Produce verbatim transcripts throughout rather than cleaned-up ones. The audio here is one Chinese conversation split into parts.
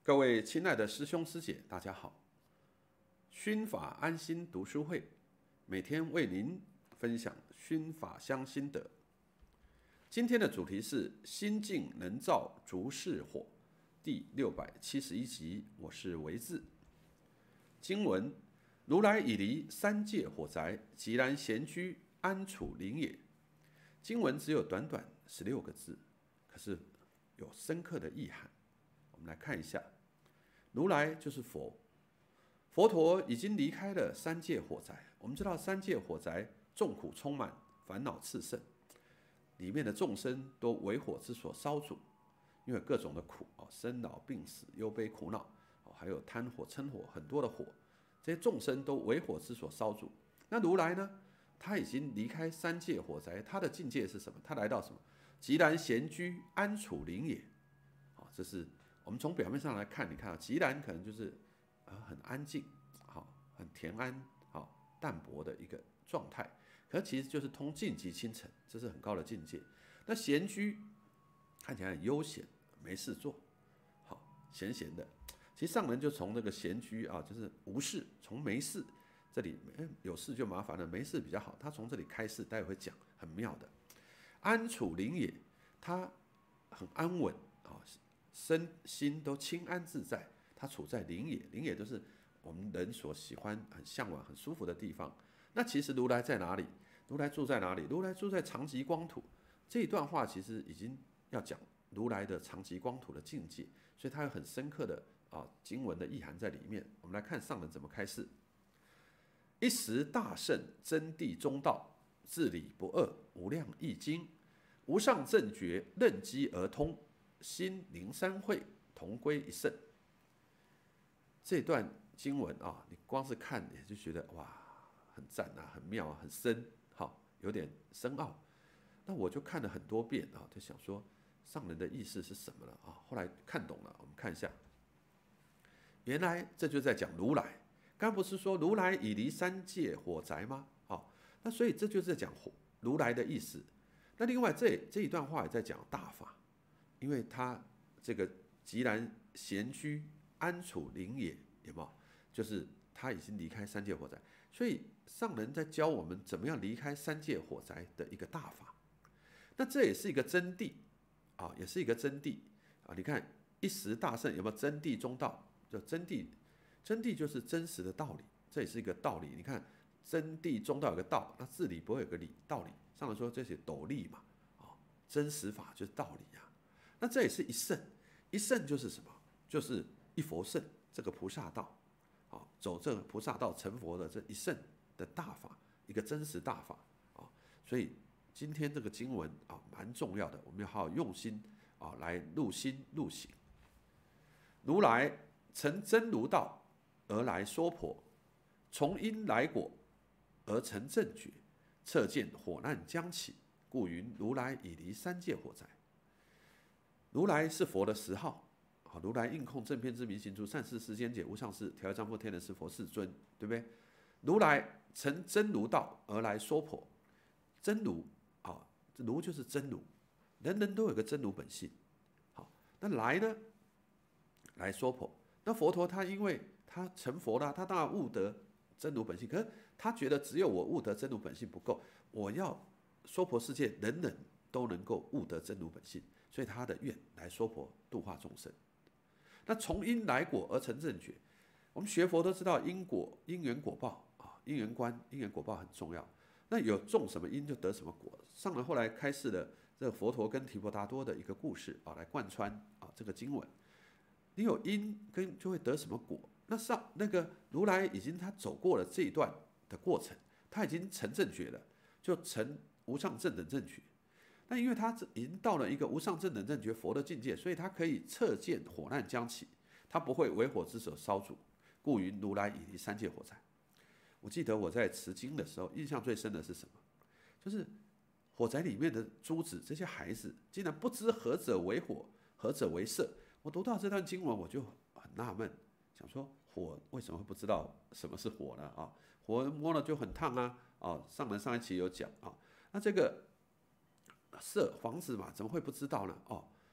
各位亲爱的师兄师姐，大家好！熏法安心读书会每天为您分享熏法香心得。今天的主题是心静能造逐世火，第六百七十一集。我是维志。经文：如来已离三界火宅，寂然闲居，安处林野。经文只有短短十六个字，可是有深刻的意涵。我们来看一下。如来就是佛，佛陀已经离开了三界火宅。我们知道三界火宅众苦充满，烦恼炽盛，里面的众生都为火之所烧煮，因为各种的苦啊，生老病死、忧悲苦恼，还有贪火、嗔火，很多的火，这些众生都为火之所烧煮。那如来呢？他已经离开三界火宅，他的境界是什么？他来到什么？寂然闲居，安处林野。啊，这是。我们从表面上来看，你看啊，寂然可能就是啊很安静，好，很恬安，好淡泊的一个状态。可其实就是通静极清澄，这是很高的境界。那闲居看起来很悠闲，没事做，好闲闲的。其实上人就从那个闲居啊，就是无事，从没事这里，有事就麻烦了，没事比较好。他从这里开示，待会会讲，很妙的。安处林野，他很安稳啊。身心都清安自在，他处在林野，林野就是我们人所喜欢、很向往、很舒服的地方。那其实如来在哪里？如来住在哪里？如来住在常寂光土。这一段话其实已经要讲如来的常寂光土的境界，所以它有很深刻的啊经文的意涵在里面。我们来看上人怎么开示：一时大圣真谛中道，至理不二，无量易经，无上正觉，任机而通。心灵三会，同归一圣。这段经文啊，你光是看也就觉得哇，很赞啊，很妙啊，很深，好，有点深奥。那我就看了很多遍啊，就想说上人的意思是什么了啊？后来看懂了，我们看一下，原来这就在讲如来。刚不是说如来已离三界火宅吗？好，那所以这就是在讲如来的意思。那另外这这一段话也在讲大法。因为他这个寂然闲居，安处林野，有没有？就是他已经离开三界火宅，所以上人在教我们怎么样离开三界火宅的一个大法。那这也是一个真谛啊，也是一个真谛啊。你看一时大圣有没有真谛中道？就真谛，真谛就是真实的道理，这也是一个道理。你看真谛中道有个道，那自理不会有个理道理。上人说这是斗笠嘛，啊，真实法就是道理啊。那这也是一圣，一圣就是什么？就是一佛圣，这个菩萨道，啊，走这个菩萨道成佛的这一圣的大法，一个真实大法啊。所以今天这个经文啊，蛮重要的，我们要好好用心啊，来入心入行。如来成真如道而来说婆，从因来果而成正觉，测见火难将起，故云如来已离三界火宅。如来是佛的十号，如来应控正遍知明行足善事世间解无上士调伏丈夫天人师佛世尊，对不对？如来成真如道而来说婆，真如啊，如就是真如，人人都有个真如本性。好，那来呢？来说婆。那佛陀他因为他成佛了，他当然悟得真如本性，可是他觉得只有我悟得真如本性不够，我要说婆世界人人都能够悟得真如本性。所以他的愿来说婆度化众生。那从因来果而成正觉，我们学佛都知道因果、因缘果报啊，因缘观、因缘果报很重要。那有种什么因就得什么果。上人后来开示了这个佛陀跟提婆达多的一个故事啊，来贯穿啊这个经文。你有因跟就会得什么果。那上那个如来已经他走过了这一段的过程，他已经成正觉了，就成无上正等正觉。那因为他已经到了一个无上正等正觉佛的境界，所以他可以测见火难将起，他不会为火之所烧煮，故云如来已离三界火宅。我记得我在持经的时候，印象最深的是什么？就是火宅里面的诸子，这些孩子竟然不知何者为火，何者为色。我读到这段经文，我就很纳闷，想说火为什么会不知道什么是火呢？啊，火摸了就很烫啊！啊，上人上一期有讲啊，那这个色黄子嘛，怎么会不知道呢？哦，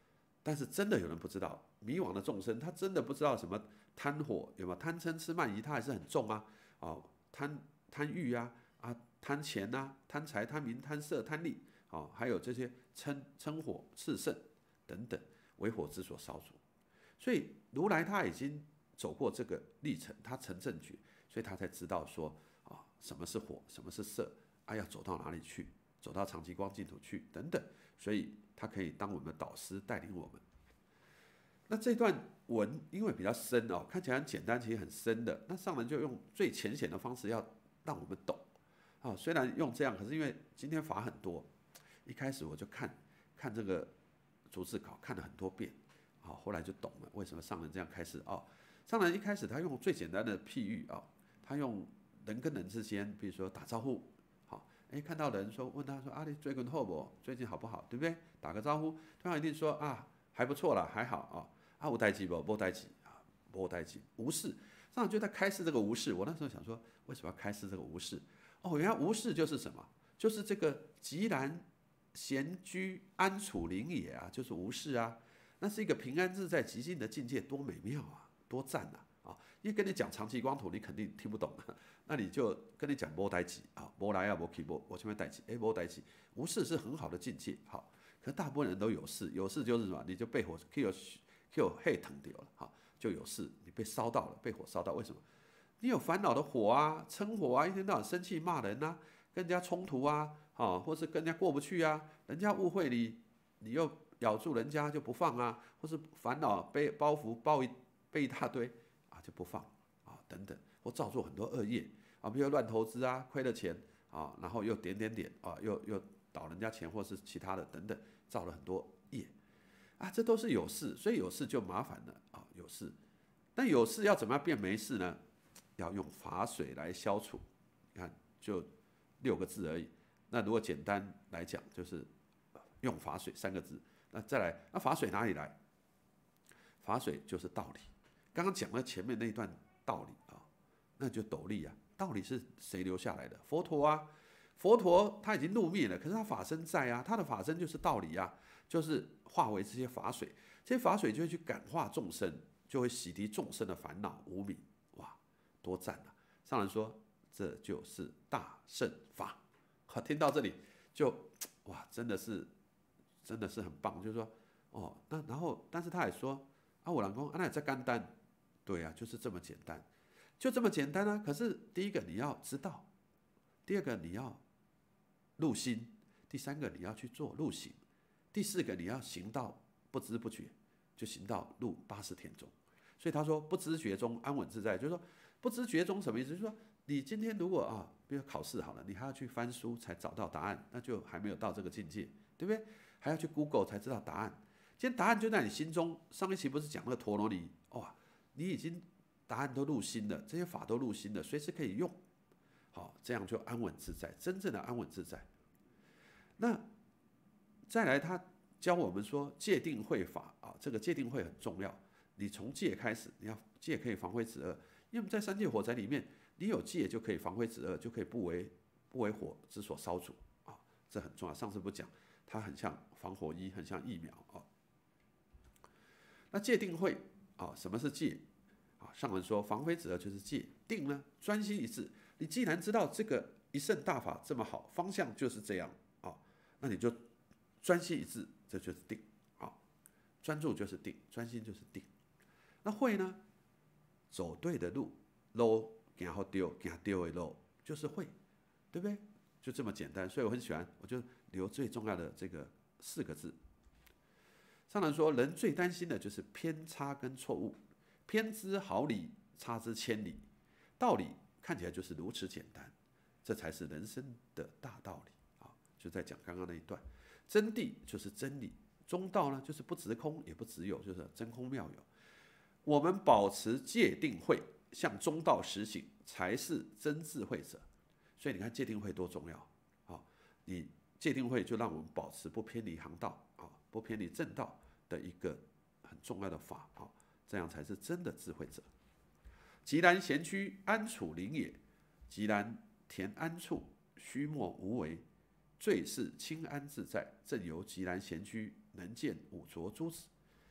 但是真的有人不知道，迷惘的众生，他真的不知道什么贪火有没有贪嗔痴慢疑，他还是很重啊，哦，贪贪欲啊，啊贪钱啊，贪财贪名贪色贪利，哦，还有这些嗔嗔火炽盛等等，为火之所烧灼。所以如来他已经走过这个历程，他成正觉，所以他才知道说啊，什么是火，什么是色，啊要走到哪里去，走到长极光净土去等等，所以他可以当我们的导师带领我们。那这段文因为比较深哦，看起来很简单，其实很深的。那上人就用最浅显的方式要让我们懂。啊，虽然用这样，可是因为今天法很多，一开始我就看看这个逐字稿，看了很多遍，好，后来就懂了为什么上人这样开始哦。上人一开始他用最简单的譬喻啊，他用人跟人之间，比如说打招呼，好，哎，看到人说问他说啊，你最近好不？最近好不好？对不对？打个招呼，对方一定说啊，还不错啦，还好啊。啊，有代志不？无代志啊，无代志，无事。上人就在开示这个无事。我那时候想说，为什么要开示这个无事？哦，原来无事就是什么？就是这个寂然闲居安处灵也啊，就是无事啊。那是一个平安自在极静的境界，多美妙啊，多赞啊！啊，因为跟你讲长期光图，你肯定听不懂，那你就跟你讲无代志啊，无来啊，无去，无我前面代志，哎，无代志，无事是很好的境界。好，可大部分人都有事，有事就是什么？你就被火 Q Q 黑疼掉了，好，就有事，你被烧到了，被火烧到，为什么？你有烦恼的火啊，嗔火啊，一天到晚生气骂人啊，跟人家冲突啊，啊，或是跟人家过不去啊，人家误会你，你又咬住人家就不放啊，或是烦恼背包袱包一背一大堆啊就不放啊等等，或造作很多恶业啊，比如乱投资啊，亏了钱啊，然后又点点点啊，又又倒人家钱或是其他的等等，造了很多业啊，这都是有事，所以有事就麻烦了啊，有事，那有事要怎么样变没事呢？要用法水来消除，你看就六个字而已。那如果简单来讲，就是用法水三个字。那再来，那法水哪里来？法水就是道理。刚刚讲了前面那一段道理啊，那就斗笠啊。道理是谁留下来的？佛陀啊。佛陀他已经入灭了，可是他法身在啊，他的法身就是道理啊，就是化为这些法水，这些法水就会去感化众生，就会洗涤众生的烦恼无明。哇，多赞啊！上人说这就是大乘法。好，听到这里就哇，真的是真的是很棒。就是说哦，那然后但是他也说啊，我老公啊，那也在干单，对啊，就是这么简单，就这么简单啊。可是第一个你要知道，第二个你要入心，第三个你要去做入行，第四个你要行到不知不觉，就行到入八十天中。所以他说不知觉中安稳自在，就是说不知觉中什么意思？就是说你今天如果啊，比如考试好了，你还要去翻书才找到答案，那就还没有到这个境界，对不对？还要去 Google 才知道答案。今天答案就在你心中。上一期不是讲那个陀罗尼，哇，你已经答案都入心了，这些法都入心了，随时可以用。好，这样就安稳自在，真正的安稳自在。那再来，他教我们说戒定慧法啊，这个戒定慧很重要。你从戒开始，你要戒可以防灰止恶，因为我们在三界火灾里面，你有戒就可以防灰止恶，就可以不为不为火之所烧煮啊，这很重要。上次不讲，它很像防火衣，很像疫苗啊。那戒定慧啊，什么是戒啊？上人说防灰止恶就是戒，定呢专心一致。你既然知道这个一乘大法这么好，方向就是这样啊，那你就专心一致，这就是定啊。专注就是定，专心就是定。那慧呢？走对的路，路行好丢，行丢的路就是慧，对不对？就这么简单。所以我很喜欢，我就留最重要的这个四个字。上人说，人最担心的就是偏差跟错误，偏知毫厘，差之千里。道理看起来就是如此简单，这才是人生的大道理啊！就在讲刚刚那一段，真谛就是真理，中道呢就是不执空也不执有，就是真空妙有。我们保持戒定慧，向中道实行，才是真智慧者。所以你看戒定慧多重要啊！你戒定慧就让我们保持不偏离航道啊，不偏离正道的一个很重要的法啊，这样才是真的智慧者。寂然闲居，安处灵也。寂然恬安处，虚默无为，最是清安自在。正由寂然闲居，能见五浊诸子。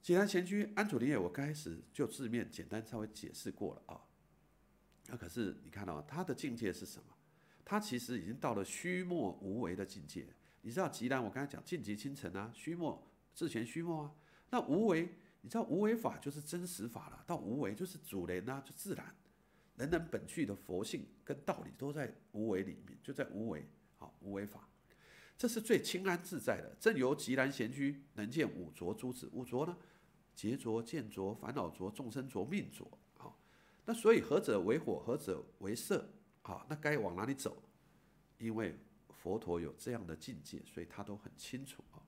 济南闲居安祖林业，我开始就字面简单稍微解释过了啊。那可是你看到、哦、他的境界是什么？他其实已经到了虚末无为的境界。你知道济南，我刚才讲尽极清澄啊，虚末自全虚末啊。那无为，你知道无为法就是真实法了，到无为就是主人啊，就自然，人人本具的佛性跟道理都在无为里面，就在无为，好无为法。这是最清安自在的。正由极然闲居，能见五浊诸子。五浊呢，劫浊、见浊、烦恼浊、众生浊、命浊。好，那所以何者为火，何者为色？好，那该往哪里走？因为佛陀有这样的境界，所以他都很清楚啊。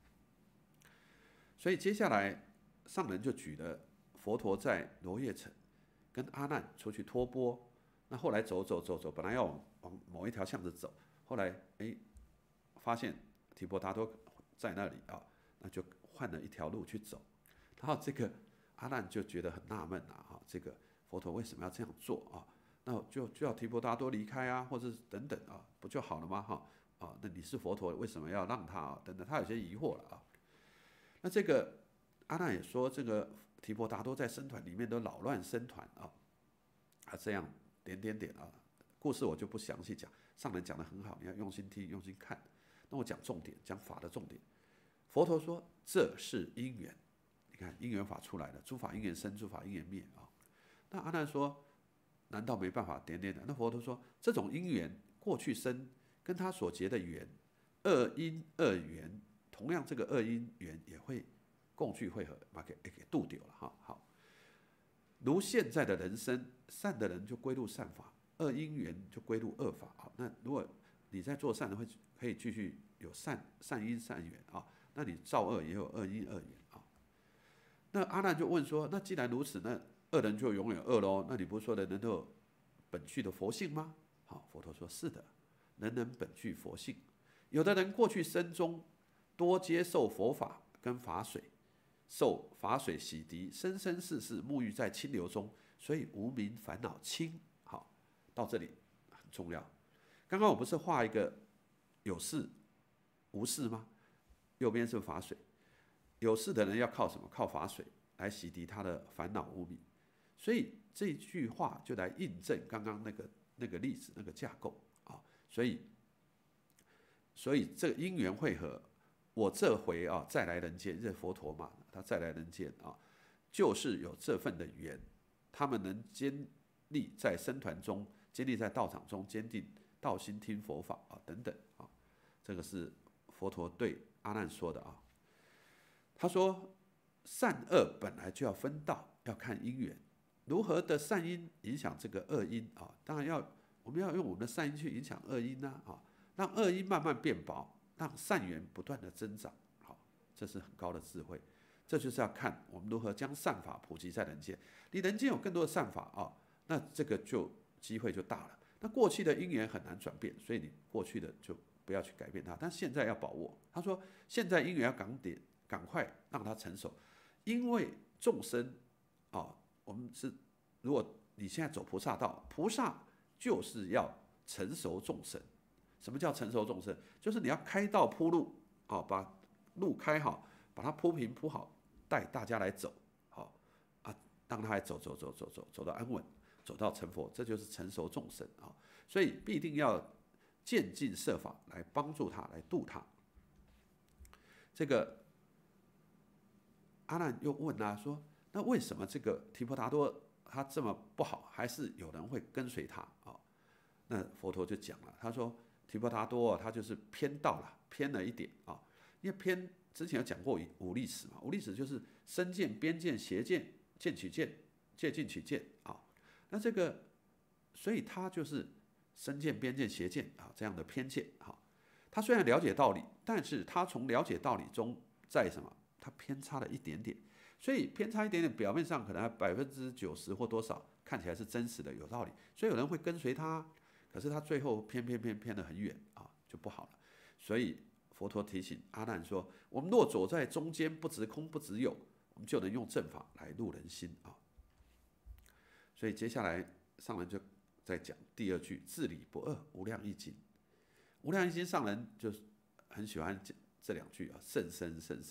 所以接下来上人就举了佛陀在罗叶城跟阿难出去托钵，那后来走走走走，本来要往往某一条巷子走，后来哎。发现提婆达多在那里啊，那就换了一条路去走。然后这个阿难就觉得很纳闷啊，这个佛陀为什么要这样做啊？那就就要提婆达多离开啊，或者是等等啊，不就好了吗？哈啊，那你是佛陀，为什么要让他啊？等等，他有些疑惑了啊。那这个阿难也说，这个提婆达多在僧团里面都扰乱僧团啊，啊这样点点点啊，故事我就不详细讲，上人讲得很好，你要用心听，用心看。那我讲重点，讲法的重点。佛陀说这是因缘，你看因缘法出来了，诸法因缘生，诸法因缘灭啊。那阿难说，难道没办法点点点？那佛陀说，这种因缘过去生跟他所结的缘，二因二缘，同样这个二因缘也会共聚汇合，把给给度掉了哈。好，如现在的人生，善的人就归入善法，恶因缘就归入恶法啊。那如果你在做善的会可以继续有善善因善缘啊，那你造恶也有恶因恶缘啊。那阿难就问说，那既然如此，那恶人就永远恶喽？那你不是说人人都有本具的佛性吗？好，佛陀说是的，人人本具佛性。有的人过去生中多接受佛法跟法水，受法水洗涤，生生世世沐浴在清流中，所以无明烦恼轻。好，到这里很重要。刚刚我不是画一个有事无事吗？右边是法水，有事的人要靠什么？靠法水来洗涤他的烦恼无明。所以这句话就来印证刚刚那个那个例子那个架构啊。所以，所以这个因缘汇合，我这回啊再来人间，这佛陀嘛，他再来人间啊，就是有这份的缘，他们能坚立在僧团中，坚立在道场中，坚定道心听佛法啊，等等啊，这个是佛陀对阿难说的啊。他说，善恶本来就要分道，要看因缘，如何的善因影响这个恶因啊？当然要，我们要用我们的善因去影响恶因呐啊，让恶因慢慢变薄，让善缘不断的增长。好，这是很高的智慧。这就是要看我们如何将善法普及在人间。你人间有更多的善法啊，那这个就机会就大了。那过去的因缘很难转变，所以你过去的就不要去改变它，但现在要把握。他说，现在因缘要赶点，赶快让它成熟，因为众生啊，我们是，如果你现在走菩萨道，菩萨就是要成熟众生。什么叫成熟众生？就是你要开道铺路，啊，把路开好，把它铺平铺好，带大家来走，好啊，让他来走走走走走走到安稳。走到成佛，这就是成熟众生啊！所以必定要渐进设法来帮助他，来度他。这个阿难又问啊，说那为什么这个提婆达多他这么不好，还是有人会跟随他啊？那佛陀就讲了，他说提婆达多他就是偏道了，偏了一点啊，因为偏之前有讲过五力史嘛，五力史就是身见、边见、邪见、见取见、戒禁取见啊。那这个，所以他就是身见、边见、邪见啊这样的偏见哈。他虽然了解道理，但是他从了解道理中，在什么？他偏差了一点点，所以偏差一点点，表面上可能百分之九十或多少看起来是真实的、有道理，所以有人会跟随他。可是他最后偏偏偏偏得很远啊，就不好了。所以佛陀提醒阿难说：我们若走在中间，不执空，不执有，我们就能用正法来入人心啊。所以接下来上人就在讲第二句，自理不二，无量易经。无量易经上人就很喜欢这两句啊，甚深甚深。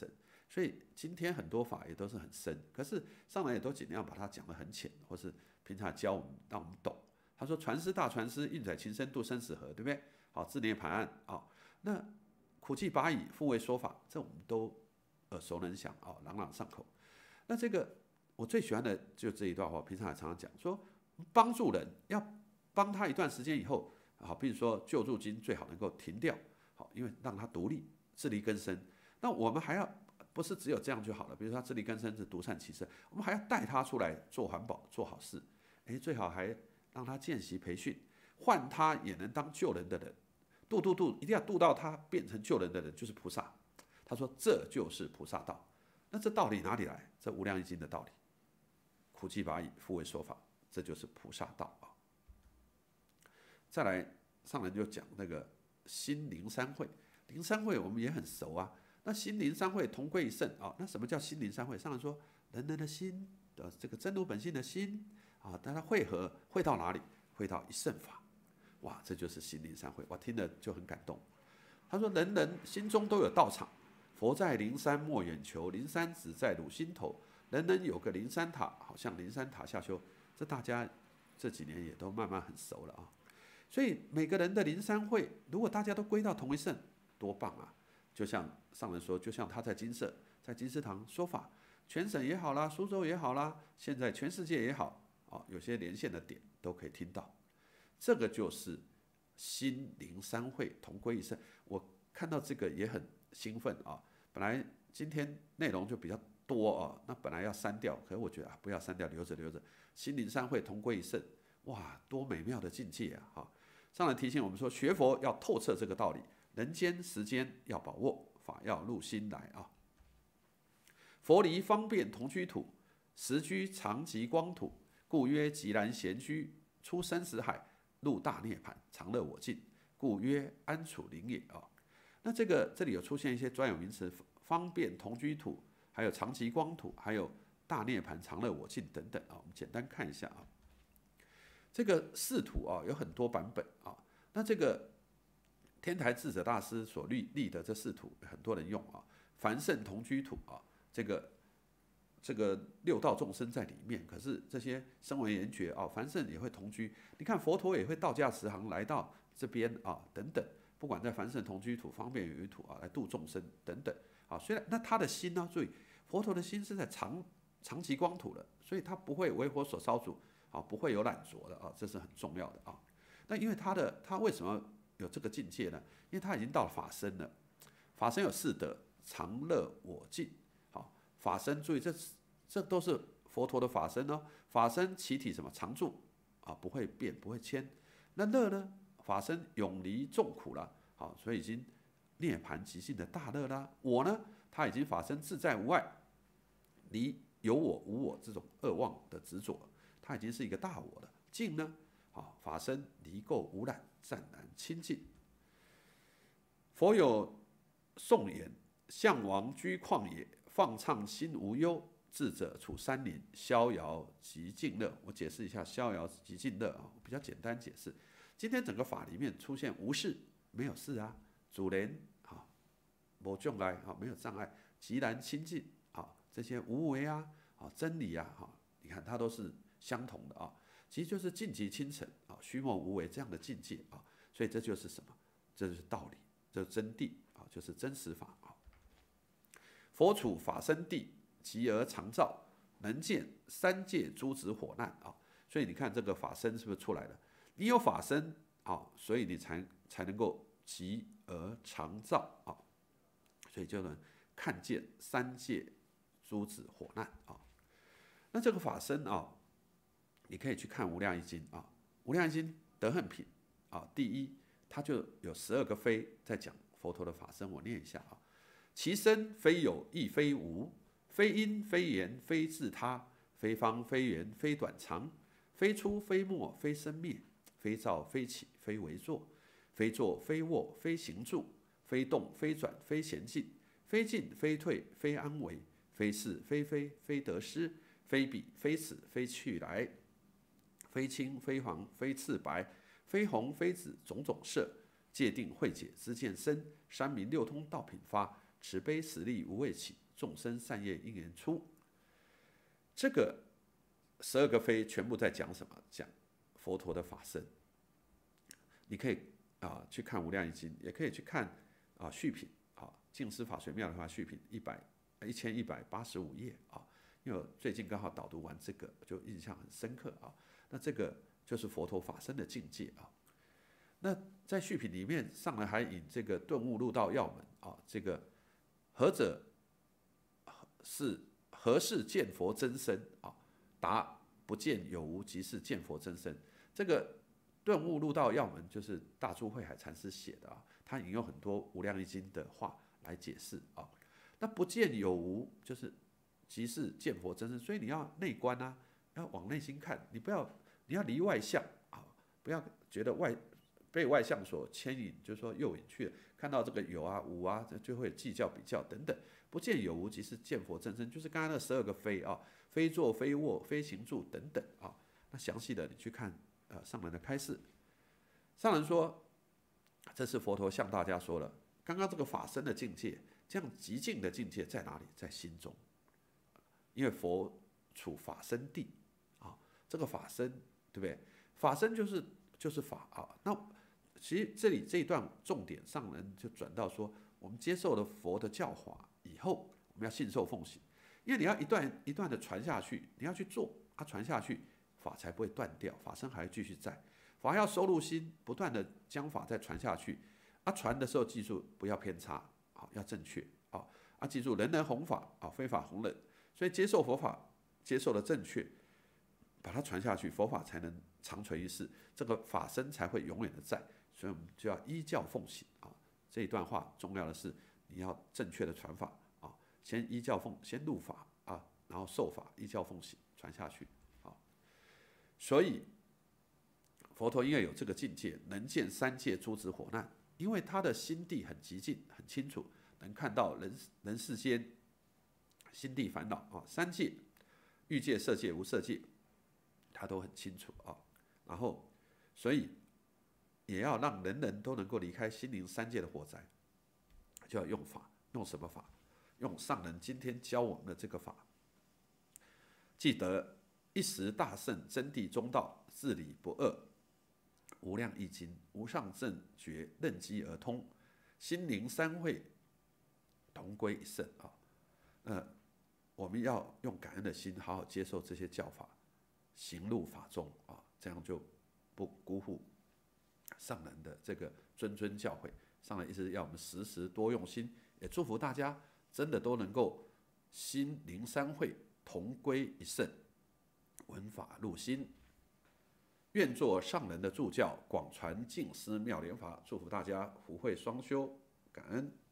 所以今天很多法也都是很深，可是上人也都尽量把它讲得很浅，或是平常教我们让我们懂。他说传师大传师，运载情深度生死河，对不对？好，自涅盘案啊，那苦济拔蚁，复为说法，这我们都耳熟能详啊，朗朗上口。那这个我最喜欢的就这一段话，平常也常常讲，说帮助人要帮他一段时间以后，好，比如说救助金最好能够停掉，好，因为让他独立自力更生。那我们还要不是只有这样就好了，比如说他自力更生是独善其身，我们还要带他出来做环保、做好事，哎，最好还让他见习培训，换他也能当救人的人，度度度，一定要度到他变成救人的人，就是菩萨。他说这就是菩萨道。那这道理哪里来？这无量易经的道理，苦济拔蚁，复为说法，这就是菩萨道啊。再来，上人就讲那个心灵三会，灵三会我们也很熟啊。那心灵三会同归一圣啊。那什么叫心灵三会？上人说，人人的心的这个真如本性的心啊，但它汇合汇到哪里？汇到一圣法。哇，这就是心灵三会，我听了就很感动。他说，人人心中都有道场。佛在灵山莫远求，灵山只在汝心头。人人有个灵山塔，好像灵山塔下修。这大家这几年也都慢慢很熟了啊。所以每个人的灵山会，如果大家都归到同一圣，多棒啊！就像上人说，就像他在金舍，在金石堂说法，全省也好啦，苏州也好啦，现在全世界也好，啊，有些连线的点都可以听到。这个就是心灵三会同归一圣。我看到这个也很兴奋啊！本来今天内容就比较多啊，那本来要删掉，可是我觉得啊，不要删掉，留着留着。心灵三会同归一圣，哇，多美妙的境界啊！哈，上来提醒我们说，学佛要透彻这个道理，人间时间要把握，法要入心来啊。佛离方便同居土，实居常寂光土，故曰寂然闲居，出生死海，入大涅盘，常乐我净，故曰安处灵也啊。那这个这里有出现一些专有名词，方便同居土，还有常寂光土，还有大涅盘、常乐我净等等啊。我们简单看一下啊。这个四土啊有很多版本啊。那这个天台智者大师所立立的这四土，很多人用啊。凡圣同居土啊，这个这个六道众生在里面，可是这些声闻缘觉啊，凡圣也会同居。你看佛陀也会道驾慈航来到这边啊，等等。不管在凡圣同居土、方便有余土啊，来度众生等等啊。虽然那他的心呢，注意佛陀的心是在常常寂光土的，所以他不会为火所烧煮啊，不会有染浊的啊，这是很重要的啊。那因为他的他为什么有这个境界呢？因为他已经到了法身了。法身有四德：常乐我净。好，法身注意这这都是佛陀的法身哦。法身其体什么？常住啊，不会变，不会迁。那乐呢？法身永离众苦了，好，所以已经涅槃极尽的大乐啦。我呢，他已经法身自在无碍，离有我无我这种恶妄的执着，他已经是一个大我了。净呢，好，法身离垢无染，湛然清净。佛有颂言：象王居旷野，放畅心无忧；智者处山林，逍遥极静乐。我解释一下逍遥极静乐啊，比较简单解释。今天整个法里面出现无事，没有事啊，主人啊，无障碍啊，没有障碍，极然清净啊，这些无为啊，啊真理啊，哈，你看它都是相同的啊，其实就是净极清澄啊，虚妄无为这样的境界啊，所以这就是什么？这就是道理，这是真谛啊，就是真实法啊。佛处法身地，极而常照，能见三界诸子火难啊，所以你看这个法身是不是出来了？你有法身啊，所以你才才能够极而常照啊，所以就能看见三界诸子火难啊。那这个法身啊，你可以去看《无量易经》啊，《无量易经》德行品啊，第一它就有十二个非在讲佛陀的法身，我念一下啊。其身非有亦非无，非因非言非自他，非方非圆非短长，非出非没非生灭。非造非起非为作，非坐非卧非行住，非动非转非闲静，非进非退非安危，非是非非非得失，非彼非此非去来，非青非黄非赤白，非红非紫种种色，界定慧解知见深，三明六通道品发，慈悲实力无畏起， 众生善业因缘出。这个十二个非全部在讲什么？讲佛陀的法身。你可以啊去看《无量易经》，也可以去看啊续品啊《净思法随妙莲华续品》一百一千一百八十五页啊。因为我最近刚好导读完这个，就印象很深刻啊。那这个就是佛陀法身的境界啊。那在续品里面，上人还引这个顿悟入道要门啊，这个何者是何事见佛真身啊？答不见有无，即是见佛真身。这个顿悟入道要门就是大珠慧海禅师写的啊，他引用很多无量易经的话来解释啊。那不见有无就是即是见佛真身，所以你要内观啊，要往内心看，你不要你要离外相啊，不要觉得外被外相所牵引，就是说诱引去了，看到这个有啊无啊，就会计较比较等等。不见有无，即是见佛真身，就是刚刚那十二个非啊，非坐非卧非行住等等啊。那详细的你去看呃上人的开示，上人说，这是佛陀向大家说了，刚刚这个法身的境界，这样极静的境界在哪里？在心中，因为佛处法身地啊，这个法身对不对？法身就是就是法啊。那其实这里这一段重点上人就转到说，我们接受了佛的教法以后，我们要信受奉行，因为你要一段一段的传下去，你要去做啊，传下去，法才不会断掉，法身还会继续在。法要收入心，不断的将法再传下去啊，传的时候记住不要偏差啊，要正确啊啊，记住人人弘法啊，非法弘忍，所以接受佛法，接受的正确，把它传下去，佛法才能长存于世，这个法身才会永远的在。所以我们就要依教奉行啊。这一段话重要的是你要正确的传法啊，先依教奉，先入法啊，然后受法，依教奉行传下去啊。所以佛陀因为有这个境界，能见三界诸子火难，因为他的心地很极静，很清楚，能看到人人世间心地烦恼啊，三界欲界、色界、无色界，他都很清楚啊。然后，所以也要让人人都能够离开心灵三界的火灾，就要用法，用什么法？用上人今天教我们的这个法。记得一时大圣真谛中道，自理不二，无量易经，无上正觉，任机而通，心灵三会同归一圣啊。呃，我们要用感恩的心，好好接受这些教法，行入法中啊，这样就不辜负上人的这个谆谆教诲。上人一直要我们时时多用心，也祝福大家真的都能够心灵三会同归一圣，闻法入心。愿做上人的助教，广传净思妙莲法。祝福大家福慧双修，感恩。